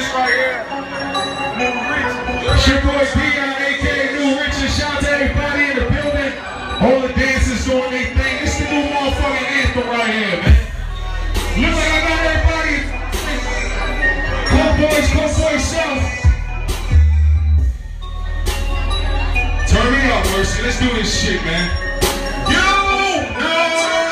right here. New Rich. It's your boy Dion, aka New Rich, and shout out to everybody in the building. All the dancers doing their thing. It's the new motherfucking anthem right here, man. Look like I got everybody. Club boys, self. Turn me up, Mercy. Let's do this shit, man. You know.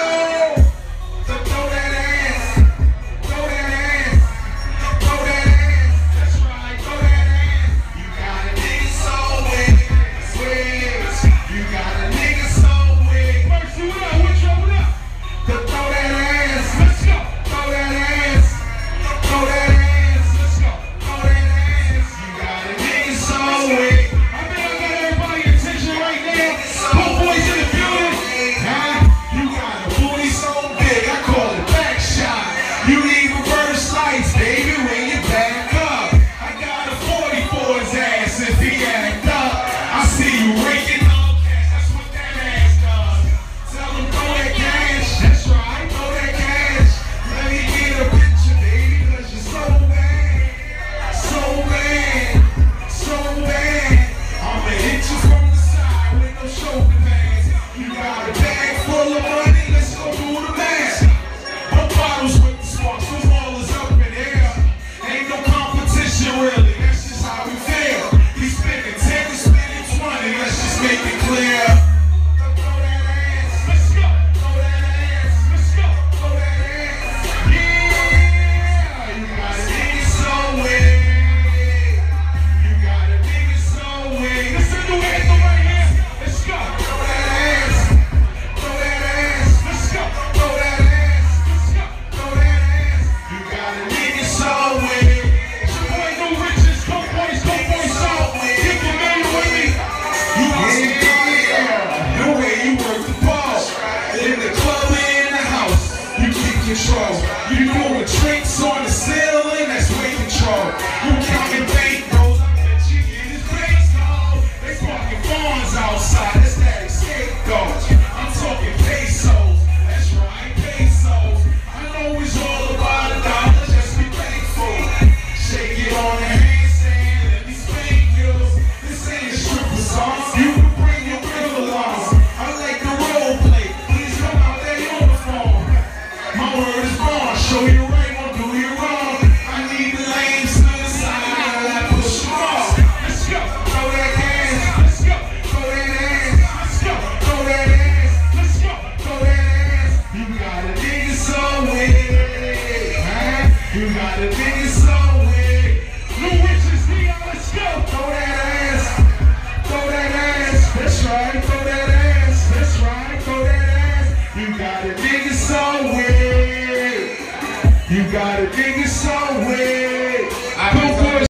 You doing tricks on the ceiling, that's weight control. You counting bankrolls, I bet you get his face cold. They parking phones outside, that's that escape goes. I'm talking pesos, that's right, pesos. I know it's all about a dollar, just be thankful. Shake it on the handstand, let me spank you. This ain't a stripper song, you can bring your girl along. I like the role play, please come out that uniform. My word is born, show you right, won't do you wrong. I need the lanes to the side, I push them off. Let's go, throw that ass, let's go, throw that ass, let's go, throw that ass, let's go, throw that ass. You got a nigga so weird, huh? You got a nigga so weird. New Riches, Dion, let's go. Throw that ass, that's right, throw that ass, that's right, throw that ass. You got a nigga so weird. You got a nigga